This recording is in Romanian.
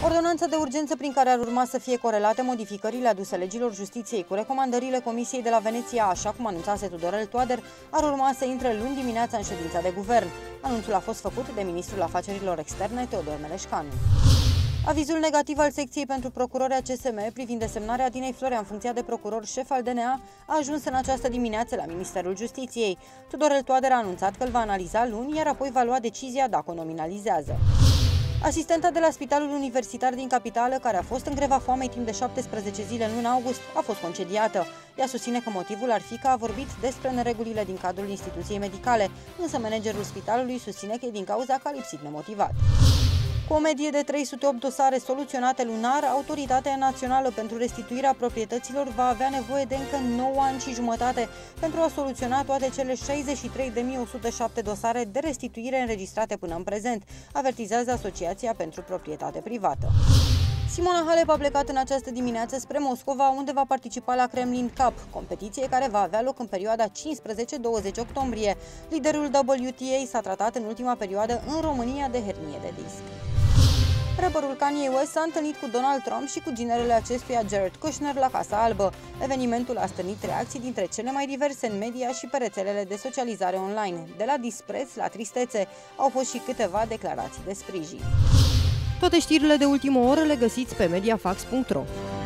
Ordonanța de urgență prin care ar urma să fie corelate modificările aduse legilor justiției cu recomandările Comisiei de la Veneția, așa cum anunțase Tudorel Toader, ar urma să intre luni dimineața în ședința de guvern. Anunțul a fost făcut de ministrul afacerilor externe, Teodor Meleșcanu. Avizul negativ al secției pentru procurori a CSM privind desemnarea Adinei Florea în funcția de procuror șef al DNA a ajuns în această dimineață la Ministerul Justiției. Tudorel Toader a anunțat că îl va analiza luni, iar apoi va lua decizia dacă o nominalizează. Asistenta de la Spitalul Universitar din Capitală, care a fost în greva foamei timp de 17 zile în luna august, a fost concediată. Ea susține că motivul ar fi că a vorbit despre neregulile din cadrul instituției medicale, însă managerul spitalului susține că e din cauza că a lipsit nemotivat. Cu o medie de 308 dosare soluționate lunar, Autoritatea Națională pentru Restituirea Proprietăților va avea nevoie de încă 9 ani și jumătate pentru a soluționa toate cele 63.107 dosare de restituire înregistrate până în prezent, avertizează Asociația pentru Proprietate Privată. Simona Halep a plecat în această dimineață spre Moscova, unde va participa la Kremlin Cup, competiție care va avea loc în perioada 15-20 octombrie. Liderul WTA s-a tratat în ultima perioadă în România de hernie de disc. Rapperul Kanye West s-a întâlnit cu Donald Trump și cu ginerele acestuia Jared Kushner la Casa Albă. Evenimentul a stârnit reacții dintre cele mai diverse în media și pe rețelele de socializare online. De la dispreț la tristețe, au fost și câteva declarații de sprijin. Toate știrile de ultimă oră le găsiți pe mediafax.ro.